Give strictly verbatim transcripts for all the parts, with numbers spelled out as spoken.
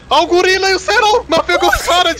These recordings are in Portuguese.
Ó o gorila e o Serol! Mas pegou os caras!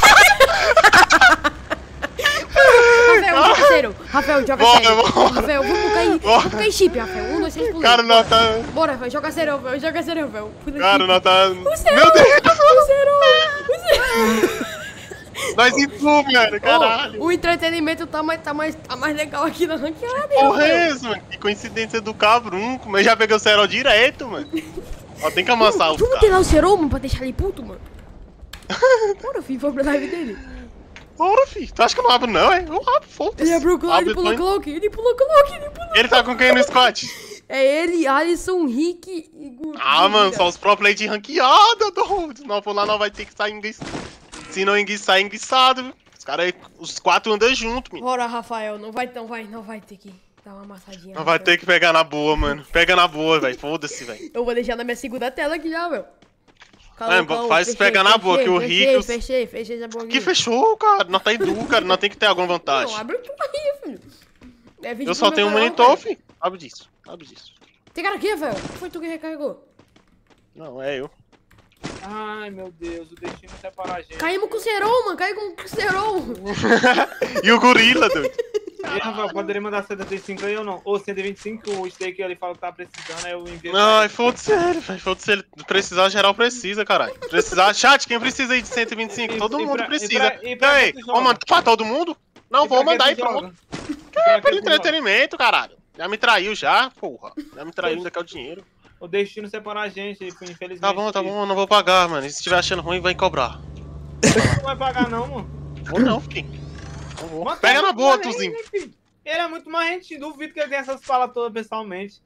Rafael, joga Serol. Rafael, joga Bora, Serol. bora. Rafael, vamos cair. Vamos cair chip, Rafael. Um, dois, três, pulei. Cara, nós tá... Bora, Rafael, joga Serol, Rafael. Joga Serol, Rafael. Cara, nós tá... O Serol! Meu Deus! O Serol! O Serol! Nós em tu, mano, caralho! Oh, o entretenimento tá mais, tá, mais, tá mais legal aqui na ranqueada. Porra é essa, mano? Que coincidência do cabrunco, mas já peguei o Serol direto, mano. Ó, tem que amassar o Vamos cara. ter lá o Serol, mano, pra deixar ele puto, mano. Bora, filho, vamos pra live dele. Bora, filho. Tu acha que eu não abro, não, é? Eu abro, foda-se. Ele abriu o Clock, ele Abre, pulou põe. Clock, ele pulou Clock, ele pulou. Ele tá com quem no squad? É ele, Alisson, Rick e Guto. Ah, mano, só os pro play de ranqueada, do... Se não for lá, não vai ter que sair enguiçado. Se não enguiçar, é enguiçado. Os caras, os quatro andam junto, menino. Bora, Rafael, não vai, não vai, não vai ter que dar uma amassadinha. Não vai Rafael. ter que pegar na boa, mano. Pega na boa, velho. Foda-se, velho. Eu vou deixar na minha segunda tela aqui já, meu. É, faz pegar na boa, que o fechei, Rick... os- Fechei, fechei essa boa. Que fechou, cara. Nós tá edu, cara. Nós tem que ter alguma vantagem. Não, abre tu aí, filho. É vídeo Eu pro só meu tenho um canal, monitor, cara. filho. Sabe disso. Sabe disso. Tem cara aqui, velho. Foi tu que recarregou. Não, é eu. Ai, meu Deus, o destino separa a gente. Caímos com o Serol, mano. Caímos com o Serol. E o gorila, doido. E Rafael, poderia mandar setenta e cinco aí ou não? Ou cento e vinte e cinco, o steak ele fala que tá precisando, aí eu envio. Ai, foda-se ele, velho. Foda-se ele. Precisar, geral precisa, caralho. Precisar. Chat, quem precisa aí de cento e vinte e cinco? E- Todo e mundo pra- e precisa. pra- e pra Ei, que tu vou joga? mandar pra todo mundo? Não, vou mandar aí pronto. pronto. É, pelo entretenimento, caralho. Já me traiu já, porra. Já me traiu, ainda quer o dinheiro. O destino separa a gente, infelizmente. Tá bom, tá bom, eu não vou pagar, mano. E se estiver achando ruim, vai cobrar. Não vai pagar não, mano. Vou não, filho. Não vou. Mas Pega tá na boa, muito mais Tuzinho. gente, filho. Ele é muito mais gente, duvido que ele tenha essas falas todas pessoalmente.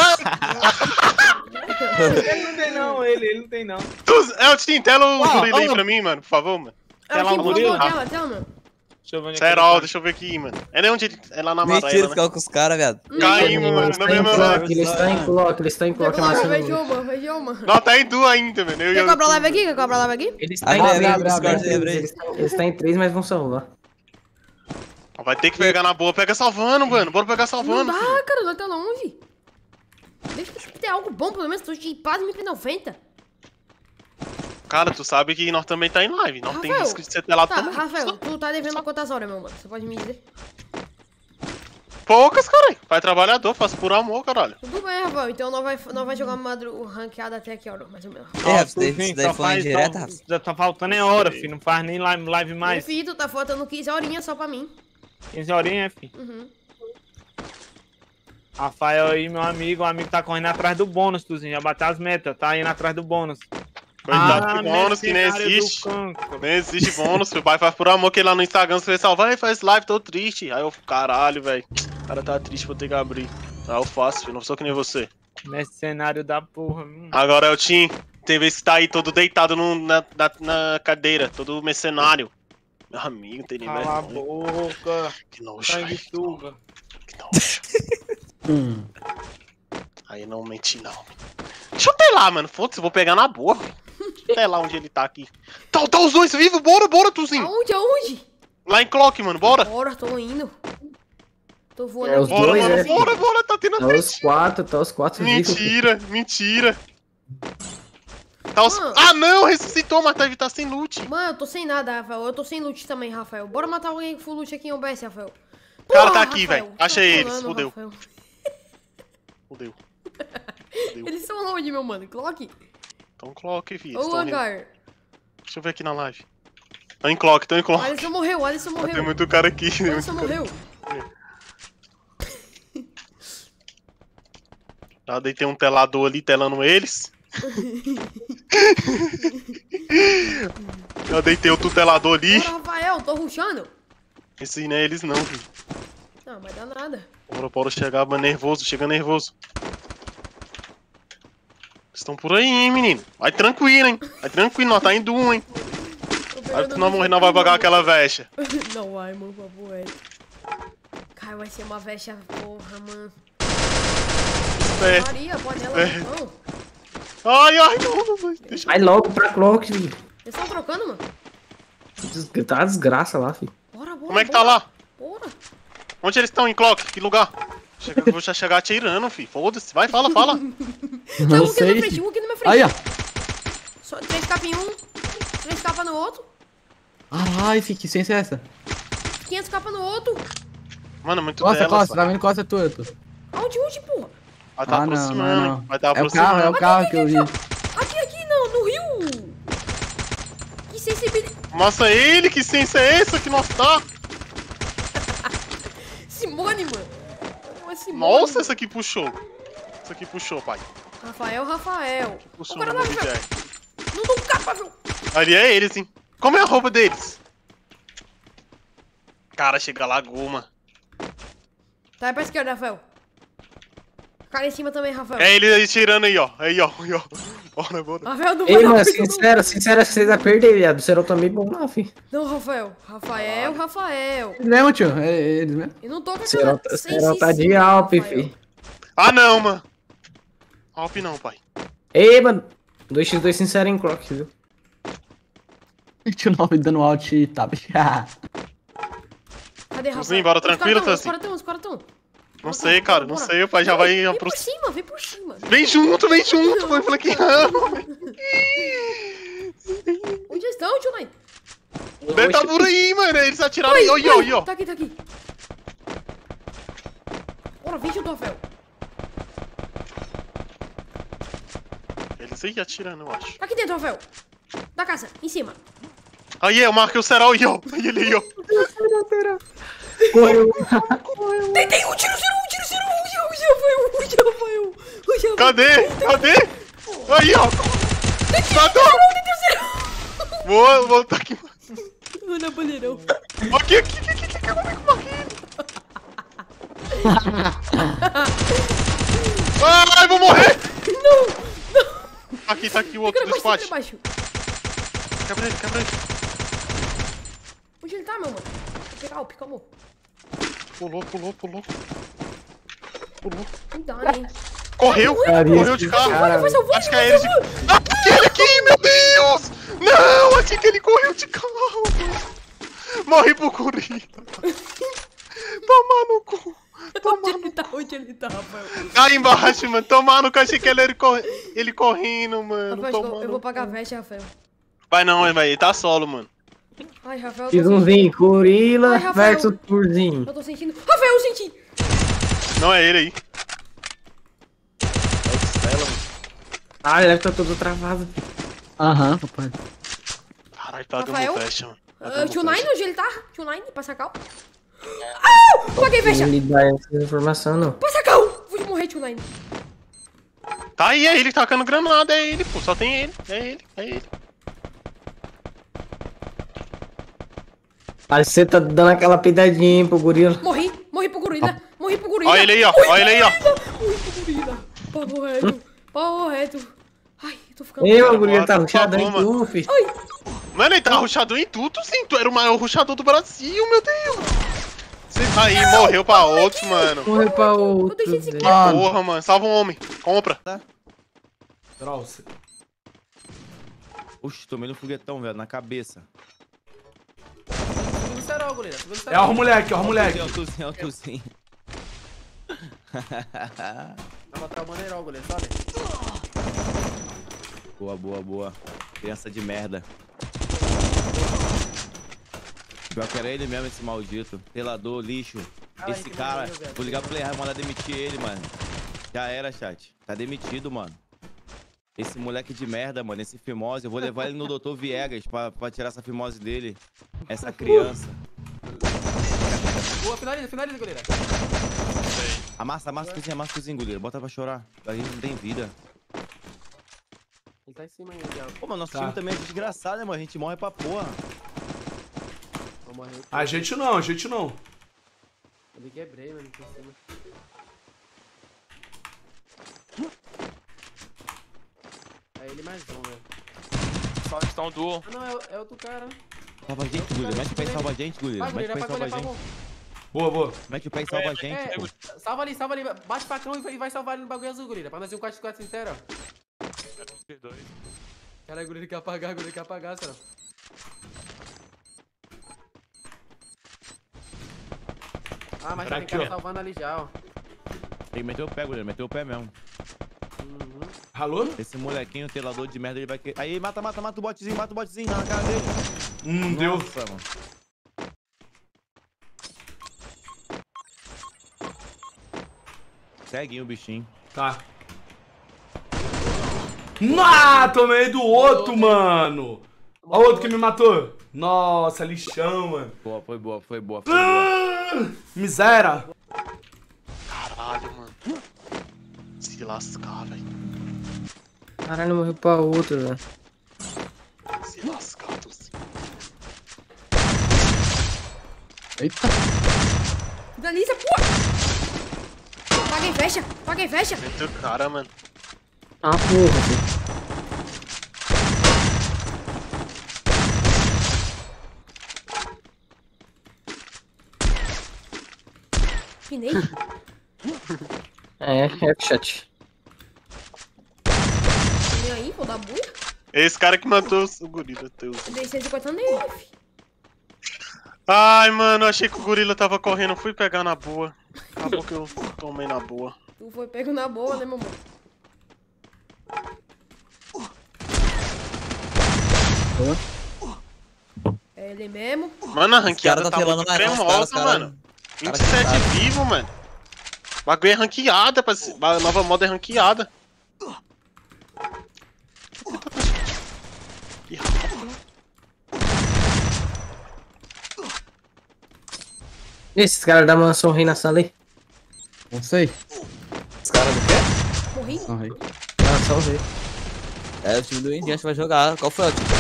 Ele não tem não, ele, ele não tem não. Tuzinho, é, Tim, tela o Ó, gorila aí ó. pra mim, mano, por favor, mano. Ela lá aqui, o por gorila. favor, tela, tela, mano. Deixa eu ver onde é que Serol, ele tá. deixa eu ver aqui, mano. É nem onde ele... É lá na Mentira, amarela, né? ficar com os caras, viado. Caímos, mano, Eles na estão em mesma clock, live. eles estão em clock, eles estão em clock na Fechou, segunda. mano, fechou, mano. Não, tá em duas ainda, mano. Eu e Quer eu- cobrar live aqui? Quer cobrar live aqui? Eles Abre, estão abre, em abre, três, abre, abre, abre. eles estão- eles estão em três, mas vão salvar. Vai ter que pegar na boa. Pega salvando, mano. Bora pegar Não salvando, dá, filho. cara, nós tá longe. Deixa eu ter algo bom, pelo menos. Tô chipado em mil e noventa. Cara, tu sabe que nós também tá em live. Não tem Rafael, risco de ser telado Tá, também. Rafael, tu tá devendo quantas horas, meu mano? Você pode me dizer? Poucas, caralho. Pai trabalhador, faço por amor, caralho. Tudo bem, Rafael. Então nós vai, nós vai jogar madru ranqueada até que hora, mais ou menos. É, Rafa, isso daí- Enfim, isso daí só foi faz- indireta, só- Rafa. Já tá faltando é hora, filho. Não faz nem live, live Meu mais. filho, tu tá faltando quinze horinhas só pra mim. quinze horinhas, filho. Uhum. Rafael aí, meu amigo. O amigo tá correndo atrás do bônus, Tuzinho. Já bateu as metas, tá indo atrás do bônus. Coitado Ah, de bônus que nem mercenário do existe. cancro. Nem existe bônus. Meu pai faz por amor que lá no Instagram você salva e faz live, tô triste. Aí eu, caralho, velho. O cara tá triste, vou ter que abrir. Aí eu faço, filho. Não sou que nem você. Mercenário da porra. Hum. Agora é o Tim. Tem vez que tá aí todo deitado no- na, na, na cadeira, todo mercenário. Meu amigo, não tem nem Cala a vergonha. boca. Que nojo, velho. Sanguessuga. Que nojo. Hum. Aí não menti, não. Deixa eu telar, mano. Foda-se, eu vou pegar na boa. Telar onde ele tá aqui. Tá, tá os dois vivos? Bora, bora, Tuzinho. Aonde, aonde? Lá em Clock, mano, bora. Bora, tô indo. Tô voando É, os aqui. Bora, dois, mano, é. bora, bora, tá tendo Tá frente. os quatro, tá os quatro vivos. Mentira, mentira. Tá os... Mano. Ah, não, ressuscitou, mas tá, tá sem loot. Mano, eu tô sem nada, Rafael. Eu tô sem loot também, Rafael. Bora matar alguém com full loot aqui em O B S, Rafael. O cara Porra, tá aqui, Rafael, velho. tô Achei eles, falando, fudeu. Rafael. Fudeu. Eles são onde, meu mano? Clock? Então Clock, filho. Ô, eles tão rindo. hangar. Deixa eu ver aqui na live. Tô em Clock, tô em O Clock. Alisson morreu, o Alisson Tem morreu. muito cara aqui. O Alisson morreu. Já deitei um telador ali, telando eles. Já deitei outro telador ali. Bora, Rafael, tô rushando. Esse não é eles não, filho. Não, vai dar nada. Bora, bora chegar, mano, nervoso, chega nervoso. Estão por aí, hein, menino. Vai tranquilo, hein. Vai tranquilo, nós tá indo um, hein. Tô Aí pegando tu não no morrer, não vai pagar mano. aquela vexa. Não vai, mano, por favor, é. Cara, vai ser uma vexa, porra, mano. É. Maria, panela É. no pão. Ai, ai, não, não, deixa Vai logo pra clock, filho. Eles estão trocando, mano? Des- Tá uma desgraça lá, filho. Bora, bora. Como é que bora. tá lá? Bora. Onde eles estão, em Clock? Que lugar? Chega, eu vou já chegar atirando, fi. Foda-se. Vai, fala, fala. Tá Não um aqui na sei, frente, filho. um aqui na minha frente. Aí, ó. Só três capas em um, três capas no outro, Caralho, fi, que ciência é essa? quinhentas capas no outro. Mano, muito Costa, dela, Costa, tá vendo Costa tua, tu? Aonde, onde, porra? Vai tá Ah, não, aproximando, não, hein? não. Vai tá É o aproximando. carro, é o carro que eu vi. Aqui, aqui, não, no rio. Que sensibilidade. Mostra ele, que ciência é essa que nós tá? Simone, mano. Uma Simone, Nossa, mano. essa aqui puxou. Essa aqui puxou, pai. Rafael, Rafael. Puxou O cara no lá, D Rafael. J. Não dou capa, viu? Ali é eles, hein? Como é a roupa deles? Cara, chega lá, goma. Tá aí pra esquerda, Rafael. Cara em cima também, Rafael. É ele aí tirando aí, ó. Aí, ó. Aí, ó. Bora, bora. Rafael, não Ei, vai dar mano, muito, não. sincero, sincero, vocês vão perder, viado. Vocês não também bom lá, fi. Não, Rafael. Rafael, Rafael. Eles mesmo, tio? É eles mesmo? Eu não tô com Será aquela será tá de Alp, Rafael. fi. Ah, não, mano. Alp não, pai. Ei, mano. dois contra dois sincero em Croc, viu? vinte e nove dando alt e tab. Cadê, Rafael? Tuzinho, bora Os tranquilo, caras tão, Os Tuzinho? caras tão, os caras tão. Não sei, cara. Não sei. O pai já vai Vem por aproximar. cima, vem por cima. Vem junto, vem junto. Vai flanqueando. Onde estão, tio Nine? Deve tá por aí, mano. Eles atiraram aí. Oi, Oi, oi, oi, ó. Tá aqui, tá aqui. Bora, vem junto, Rafael. Eles aí atirando, eu acho. Tá aqui dentro, Rafael. Da casa, em cima. Aí, eu marquei o Serol aí, ó. Aí ele aí, ó. Correu. Tem, tem um tiro, tiro, um tiro, tiro. Um, um, Rafael, um, Rafael. Um, Rafael. Cadê? Cadê? Aí, ó. Matou. Vou, vou tá aqui. Na bandeirão. Aqui, aqui, aqui, aqui, aqui. Como é que eu marquei ele? Ai, vou morrer. Não, não. Aqui, tá aqui o Fica outro na do baixo, squad. fica na baixo. Quebra ele, quebra ele. Onde ele tá, meu mano? Vou pegar o pica, amor. Pulou, pulou, pulou. Pulou. Cuidado, hein. Correu, Carinha, correu de carro. cara. Vai salvar, Acho que vai é ele de... salvar. Ah, aquele aqui, meu Deus! Não, achei que ele correu de carro. Morri pro gorila. Tomar no cu. Onde ele tá? Onde ele tá, Rafael? Aí embaixo, mano. Tomar no cu. Achei que ele era corre... ele correndo, mano. Rafael, acho que eu- Tomar eu no vou pagar a cu. veste, Rafael. Vai não, velho. Ele tá solo, mano. Ai, Rafael, eu tô Fiz um sentindo. vinho, gorila Ai, Rafael. versus Turzinho. Eu tô sentindo. Rafael, eu senti. Não é ele aí. É o Stella, mano. Ah, ele deve estar todo travado. Aham, papai. Caralho, tá Rafael? dando flash, mano. Tá Uh, dando tio flash. Nine, onde ele tá? Tio Nine, passa cal. Ah! Paguei fecha! Não lhe dá essa informação, não. Passa cal! Vou morrer, tio Nine. Tá aí, é ele tacando granada, é ele, pô. Só tem ele. É ele, é ele. Aí você tá dando aquela peidadinha hein, pro gorila. Morri, morri pro gorila. Morri pro gorila. Olha ele aí, ó. Morri Olha ele aí, ó. Morri pro gorila. Papo reto. Papo reto. Ai, eu tô ficando. Ei, o gorila tá Por ruxado aí, favor, tu, fi. Ai, Mano, ele tá rushador em tudo, sim. Tu era o maior rushador do Brasil, meu Deus. Você aí, morreu pra outros, mano. Morreu pra eu outro. deixei esse aqui. velho. Ah, Porra, mano. Salva um homem. Compra. Trouxe. Oxe, tomei no foguetão, velho, na cabeça. Subiu no cerol, goleiro. Subiu no É cerol. o moleque, é o moleque. É o Tuzinho, é o Tuzinho. Vai matar o bandeirão, goleiro. Sobe. Boa, boa, boa. Criança de merda. Pior que era ele mesmo, esse maldito. Pelador, lixo. Ah, Esse ele que cara, morreu, velho. vou ligar pro Player, mandar demitir ele, mano. Já era, chat. Tá demitido, mano. Esse moleque de merda, mano, esse fimose, eu vou levar ele no doutor Viegas pra, pra tirar essa fimose dele. Essa criança. Boa, finaliza, finaliza, goleiro. Amassa, amassa o cozinho, amassa o cozinho, goleiro. Bota pra chorar. A gente não tem vida. Ele tá em cima ainda, já. Pô, mas nosso Tá. time também é desgraçado, né, mano? A gente morre pra porra. Vou morrer. A gente não, a gente não. Eu me quebrei, mano, por cima. É ele mais um, velho. Só está um duo. Ah, não, é, o- é outro cara. Salva a gente, goleiro. Mete o pé e salva a gente, goleiro. Vai, Mete o goleiro, pé e apaga, salva a goleiro, gente. apagou. Boa, boa. Mete o pé e salva a gente, É, pô. salva ali, salva ali. Bate facão e vai, e vai salvar ali no bagulho azul, goleiro. Pra nós ir um quatro x quatro sincero, ó. dois. Caralho, goleiro quer apagar, goleiro quer apagar, será? Ah, mas Pra tem quê? cara salvando ali já, ó. Tem que meter o pé, goleiro. Meteu o pé mesmo. Uhum. Alô? Esse molequinho, telador de merda, ele vai querer. Aí, mata, mata, mata o botzinho, mata o botzinho, tá na cara dele. Hum, deu. Nossa, mano. Ceguinho o bichinho. Tá. Ah, tomei do outro, mano. Ó o outro que me matou. Nossa, lixão, mano. Boa, foi boa, foi boa, foi boa. Ah, miséria. Caralho, mano. Se lascar, velho. Caralho, morreu pra outro, velho. Se lascar, Tuzi. Eita. Delícia, pô! Paga e fecha, paga e fecha. Muito cara, mano. Ah, porra, filho. Pinei. É, é chat. Pinei aí, vou dar buia. Esse cara que matou o gorila, teu. Eu dei cento e cinquenta nele, fi. Ai, mano, achei que o gorila tava correndo, fui pegar na boa. Acabou que eu tomei na boa. Tu foi pego na boa, né, mamãe? É ele mesmo. Mano, a ranqueada tá tá pelando muito na nossa, cremosa, cara, mano. cara, vinte e sete cara. vivo, mano. Bagulho é ranqueada, parceiro. A nova moda é ranqueada. Que rápido. Esses caras da mansão rei na sala aí. Não sei. Os caras do quê? Morri. Não, rei. Mansão rei. É, o time do Indiante vai jogar. Qual foi o time?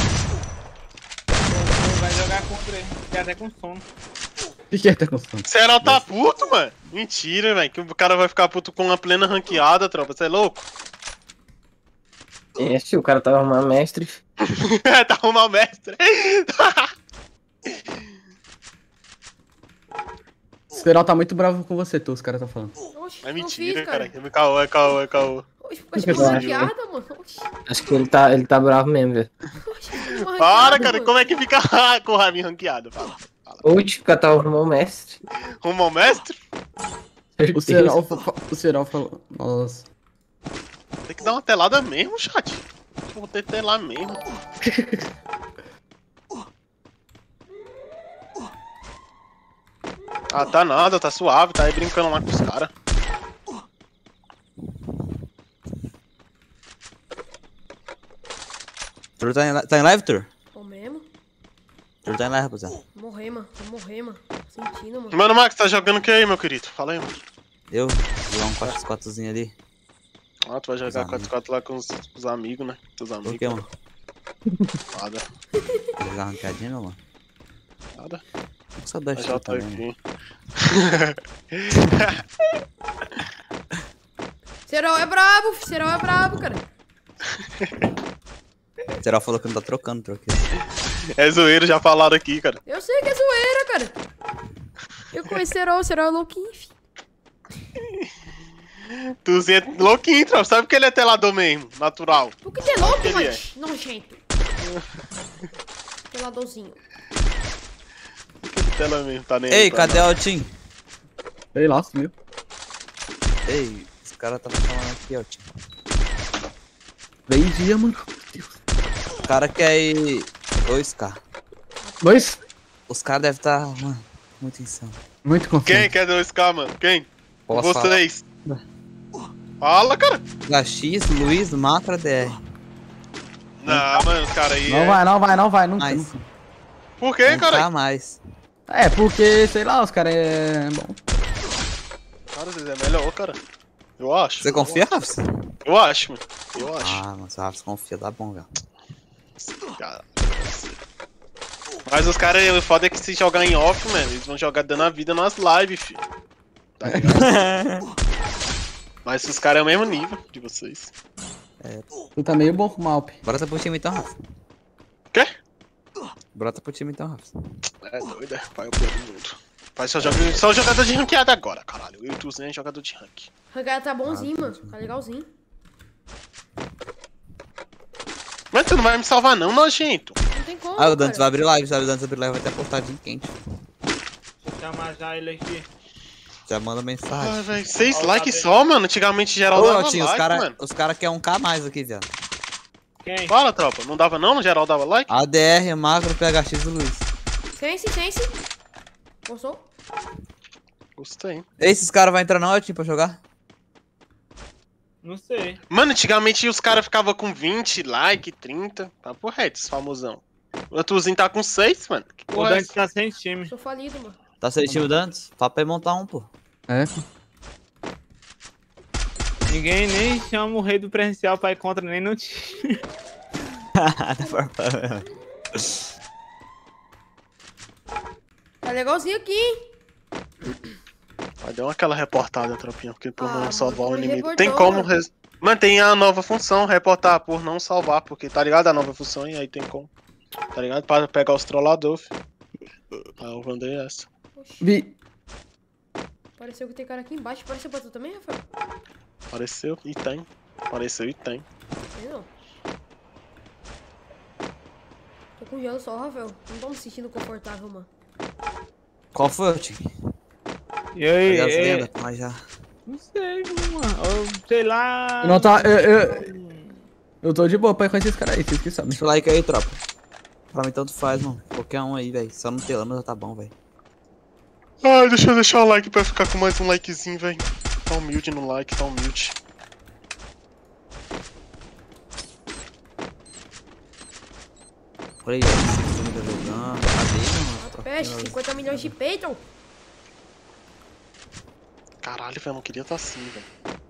Vai jogar contra ele. Tem até com sono. O que que é tá constando? Será tá puto, mano? Mentira, velho. Que o cara vai ficar puto com uma plena ranqueada, tropa. Você é louco? Este, o cara tava arrumando mestre. Tá arrumando mestre. O Serol tá muito bravo com você, tu, os caras tá falando. Oxi, É não mentira, fiz, cara. É caô, é caô, é caô. Oxi, oxi, uma ranqueada, mano. Oxi, Acho que ele tá, ele tá bravo mesmo, velho. oxi, uma Para, ranqueada, cara. mano. Como é que fica com o rabinho ranqueado? Fala. Hoje o cara tava arrumando mestre. Rumou mestre? O Serol, fa- o Serol falou. Nossa. Tem que dar uma telada mesmo, chat. Vou ter que telar mesmo. Ah, tá nada, tá suave, tá aí brincando lá com os caras. Tu tá em, tá em live, Tur? Tô mesmo. Tu tá em live, rapaziada. Morrer, mano. Vou morrer, mano. Sentindo, mano. Mano, Max, tá jogando o que aí, meu querido? Fala aí, mano. Eu? Jogar um quatro quatrozinho ali. Ah, tu vai jogar amigos. quatro quatro lá com os, com os amigos, né? Teus Por amigos. que, mano? Nada, Jogar arrancadinha, meu mano? nada. Não saudade Mas de já tu tá também, aqui. Serol é brabo, fi. Serol é brabo, cara. O Serol falou que não tá trocando, troquei. É zoeiro, já falaram aqui, cara. Eu sei que é zoeira, cara. Eu conheço Serol, o Serol é louquinho, fi. Tuzinho é louquinho, tropa. Sabe que ele é telador mesmo, natural. Tu que tem louco, Ele mano. é. Nojento. Peladorzinho. Tela mesmo, tá nem Ei, aí pra cadê o Tim? Sei lá, sumiu. Ei, esse cara tava falando aqui, ó, Tim. Três dias, mano. Meu Deus. O cara quer ir. Ô, Scar. Dois? Os caras devem estar, mano, muito insano. Muito Quem confiante. quer dois K, mano? Quem? Posso Vocês. Fala, cara. falar? X, Luiz, Matra, D R. Não, mano, os caras aí. Não é... vai, não vai, não vai, nunca. Mas- nunca. Por quê, cara? Não mais. É, porque, sei lá, os caras é bom. Cara, vocês é melhor, cara. Eu acho. Você confia, Rafa? Eu acho, mano. Eu acho. Ah, mas o Rafa confia, tá bom, velho. Cara, mas os caras, o foda é que se jogar em off, mano, eles vão jogar dando a vida nas lives, filho. Tá ligado? Mas os caras é o mesmo nível de vocês. Tu tá meio bom com o Malp. Brota pro time então, Rafa. Quê? Brota pro time então, Rafa. É doido, é. Pai, eu perdi muito. Pai, só, joga, só jogador de ranqueada agora, ranqueada, caralho. Eu e o Tuzinho é jogador de rank. Ranqueada tá bonzinho, mano. Tá legalzinho. Mas tu não vai me salvar não, nojento. Não tem como, Ah, o Dantes vai cara. abrir live, sabe? O Dantes abrir live vai ter postadinho quente. Vou chamar já ele aqui. Já manda mensagem. Ai, velho, seis likes só, mano. Antigamente geral Ô, dava Altinho, os like, cara, mano. os cara querem um K mais aqui, viado. Quem? Fala, tropa. Não dava não? No geral dava like? A D R, Magro, P H X do Luiz. Sense, sense. Gostou? Gostei. Esses caras vão entrar não, Altinho, pra jogar? Não sei. Mano, antigamente os caras ficavam com vinte like, trinta. Tá por reto, esse famosão. O Tuzinho tá com seis, mano. Que O porra é Dante essa? tá sem time. Sou falido, mano. Tá sem time Dantes? Fala pra ele montar um, pô. É. Ninguém nem chama o rei do presencial pra ir contra nem no time. Tá legalzinho aqui, hein? Vai dar aquela reportada, tropinha, porque por Ah, não mano, salvar o como ele inimigo. reportou, Tem como. mano. Res... Mano, tem a nova função, reportar por não salvar, porque tá ligado a nova função e aí tem como. Tá ligado? Pra pegar os trolladores, filho. Ah, eu mandei essa. Oxi, Vi. pareceu que tem cara aqui embaixo. Pareceu pra tu também, Rafael? Apareceu e tem. Apareceu e tem. Tem não. Tô com gelo só, Rafael. Não tô me sentindo confortável, mano. Qual foi, Altinho? E aí, Pegar as é... lendas, mas já. Não sei, mano. Eu sei lá. Não tá. Eu, eu, eu tô de boa pra ir com esses caras aí, vocês que sabem. Deixa o like aí, tropa. Pra mim tanto faz, mano. Qualquer um aí, velho. Só não ter lama já tá bom, velho. Ai, deixa eu deixar o like pra ficar com mais um likezinho, velho. Tá humilde no like, tá humilde. Olha aí, velho. Esse filme tá jogando. Cadê, mano? Tropa, Peste, cinquenta milhões de peito. Caralho, velho, eu não queria estar assim, velho.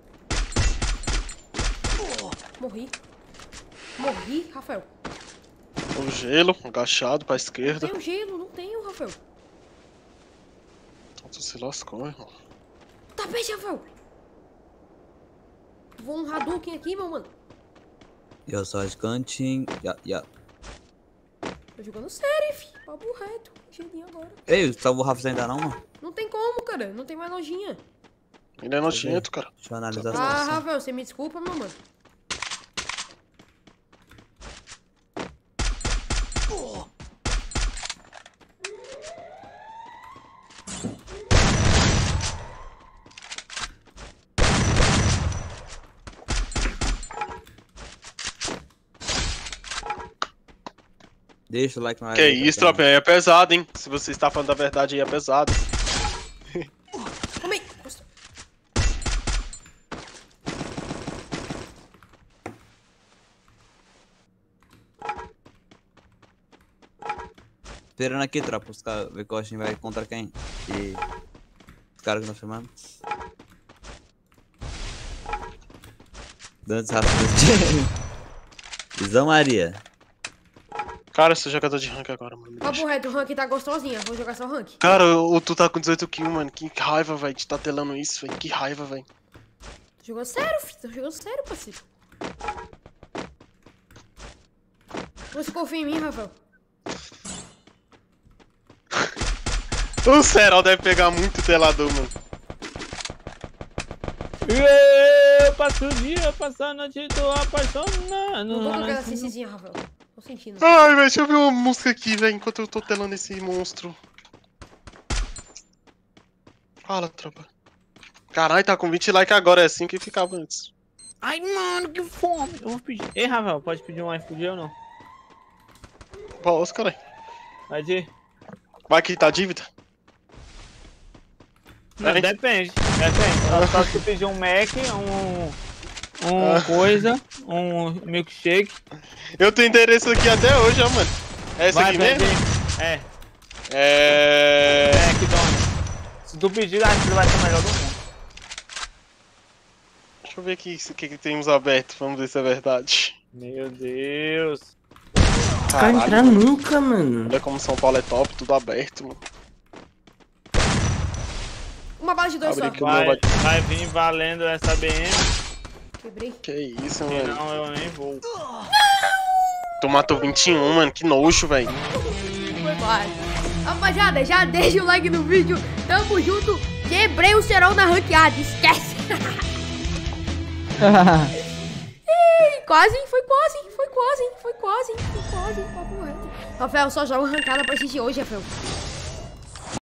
Morri. Morri, Rafael. O gelo, agachado pra esquerda. Tenho gelo, não tenho, Rafael. Então tu se lascou, irmão. Tá peste, Rafael. Vou um Hadouken aqui, meu mano. Eu só de cantinho. Ya, ya. Tô jogando sério, fi. Papo reto. Gelinho agora. Ei, o salvo Rafa ainda não, mano? Não tem como, cara. Não tem mais nojinha. Ele é nojento, cara. Deixa eu analisar a Ah, situação. Rafael, você me desculpa, meu mano. Deixa o like na Que isso, tropa, aí é pesado, hein? Se você está falando da verdade, aí é pesado. Calma aí. Nossa. Esperando aqui, tropa, os caras ver que o Austin vai contra quem? E os caras que nós chamamos. Dantes Rafa. Isão Maria. Cara, eu sou jogador de rank agora, mano. Papo reto, o rank tá gostosinha. Vou jogar só rank. Cara, o tu tá com dezoito kills, mano. Que raiva, velho, de tá telando isso, velho. Que raiva, velho. Tô jogando sério, filho. Tô jogando sério, parceiro. Você confia em mim, Rafael? O Serol deve pegar muito telador, mano. Eu passo o dia, passo a noite, tô apaixonado. Não vou tocar essa cicinha, Rafael. Tô sentindo. Ai, velho, deixa eu ver uma música aqui, velho, enquanto eu tô telando esse monstro. Fala, tropa. Caralho, tá com vinte likes agora, é assim que ficava antes. Ai, mano, que fome. Eu vou pedir. Ei, Rafael, pode pedir um iFood ou não? Pausa, caralho. Vai de. Vai quitar a dívida? Não, Hein? depende. Depende. Só, só se tu pedir um Mac, um. Um Ah. coisa, um milkshake. Eu tenho endereço aqui até hoje, ó, mano. É esse Vai, aqui mesmo? pede. É, É... McDonald's. Se tu pedir, acho que vai ser o melhor do mundo. Deixa eu ver aqui o que, que temos aberto, vamos ver se é verdade. Meu Deus. Cara, entrar nunca, mano. Olha como São Paulo é top, tudo aberto, mano. Uma bala de dois Abre só. aqui. Que Vai, não vai- vai vir valendo essa B M, Quebrei. Que isso, mano. senão eu nem vou. Tu matou vinte e um, mano, que nojo, velho. Foi quase. Rapaziada, já deixa o like no vídeo. Tamo junto. Quebrei o Serol na ranqueada. Esquece. Ih, quase, foi quase, foi quase, foi quase, foi quase. Papo reto. Rafael, só joga arrancada pra assistir hoje, Rafael.